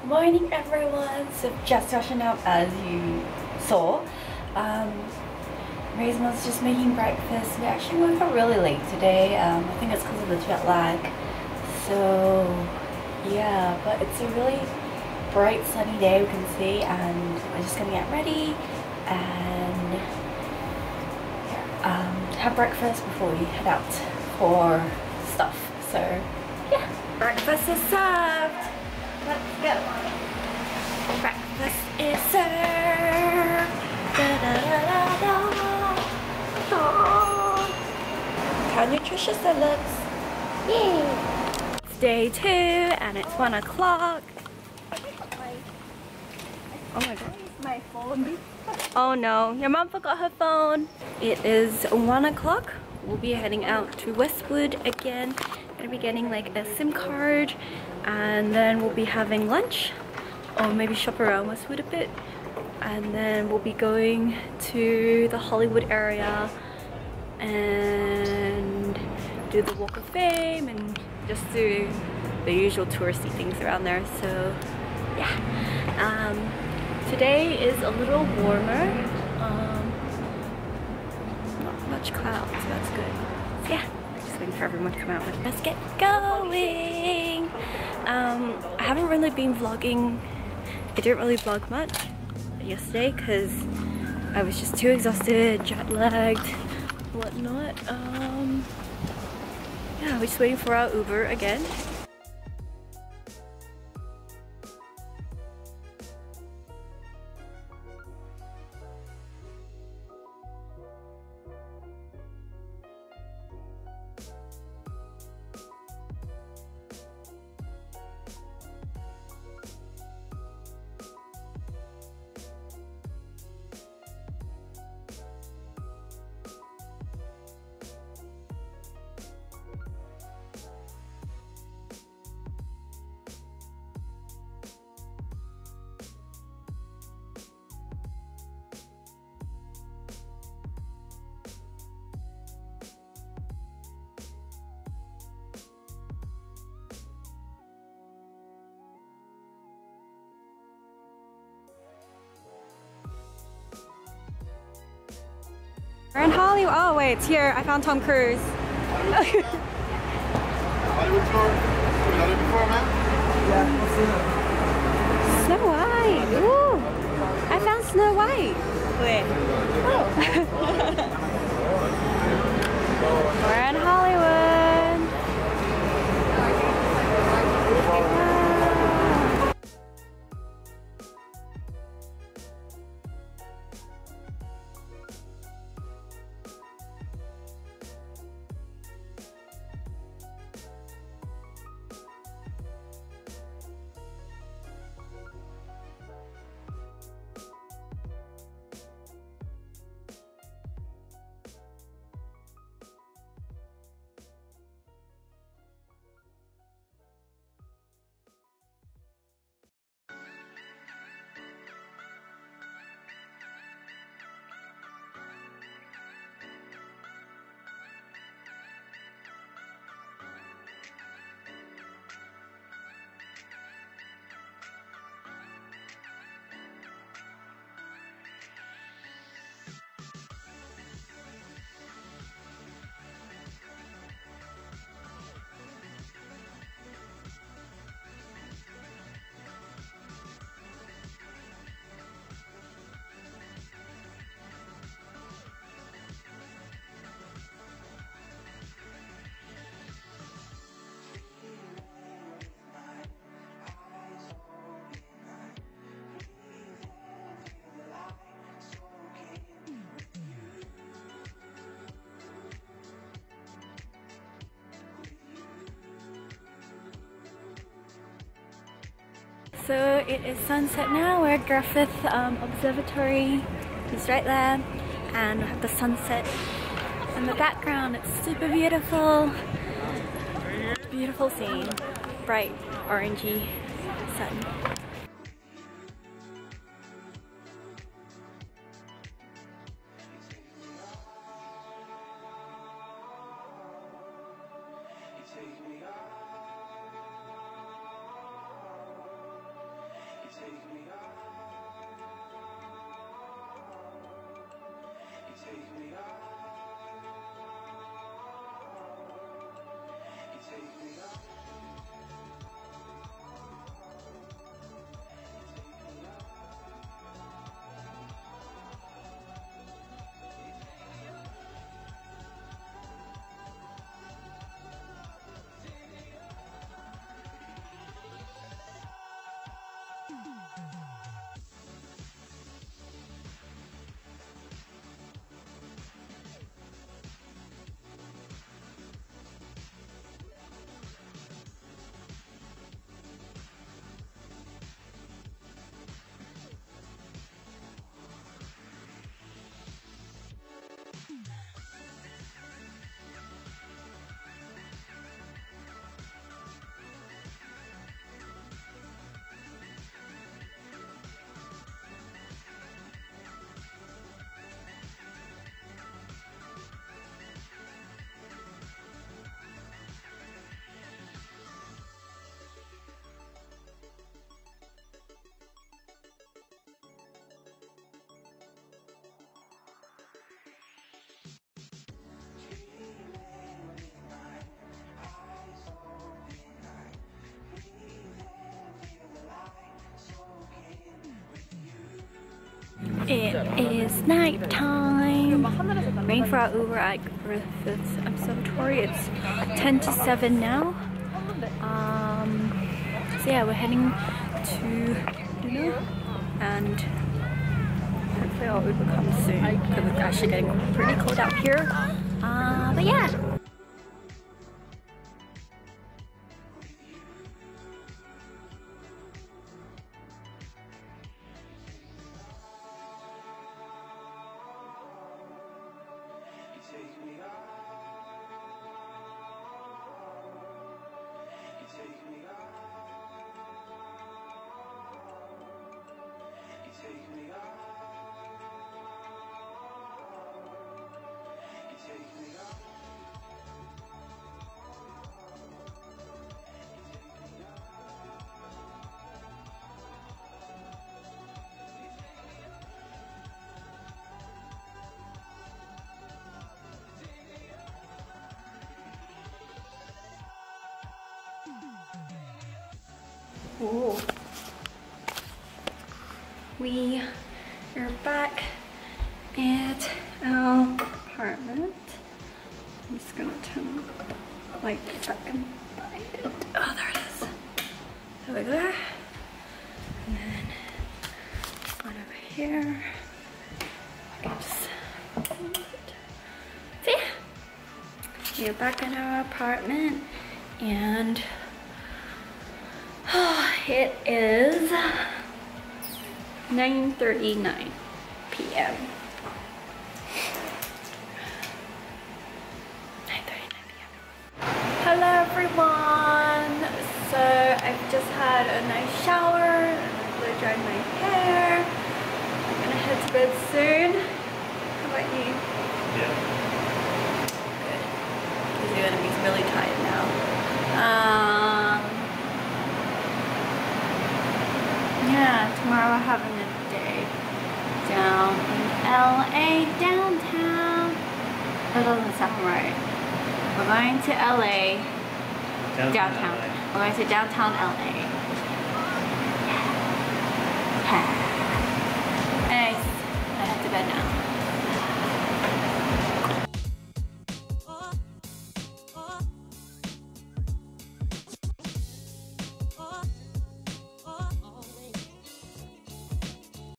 Morning everyone! So just washing up as you saw. Raisin's just making breakfast. We actually woke up really late today. I think it's because of the jet lag. So yeah, but it's a really bright sunny day we can see, and we're just gonna get ready and have breakfast before we head out for stuff. So yeah, breakfast is served. Let's go. Breakfast is served. Da, da, da, da, da. Oh. How nutritious it looks. Yay. It's day 2 and it's 1 o'clock. Oh my god. My phone. Oh no, your mom forgot her phone. It is 1 o'clock. We'll be heading out to Westwood again. Gonna be getting like a SIM card, and then we'll be having lunch or maybe shop around Westwood a bit, and then we'll be going to the Hollywood area and do the Walk of Fame and just do the usual touristy things around there. So yeah, today is a little warmer, not much clouds, so that's good. So yeah, just waiting for everyone to come out. Let's get going. I haven't really been vlogging. I didn't really vlog much yesterday because I was just too exhausted, jet lagged, whatnot. Yeah, we're just waiting for our Uber again. We're in Hollywood. Oh wait, it's here. I found Tom Cruise. Hollywood tour. Have you done it before, man? Yeah, I've seen it. Snow White. Ooh, I found Snow White. Wait. Oh. We're in Hollywood. So it is sunset now. We're at Griffith Observatory. It's right there, and we have the sunset in the background. It's super beautiful. Beautiful scene. Bright orangey sun. It is night time. Waiting for our Uber at Griffith's Observatory. It's 10 to 7 now. So yeah, we're heading to dinner and hopefully our Uber comes soon because it's actually getting pretty cold out here. But yeah. Ooh. We are back at our apartment. I'm just gonna turn the light if I can find it. Oh, there it is. There we go. And then one over here. I can just see. We are back in our apartment and it is 9:39 p.m. 9:39 p.m. Hello everyone! So I've just had a nice shower and blow dried my hair. I'm gonna head to bed soon. How about you? Yeah. Good. Because you're gonna be really tired now. Yeah, tomorrow we're having a day down in LA, downtown. That doesn't sound right. We're going to LA, downtown. LA. We're going to downtown LA. Yeah.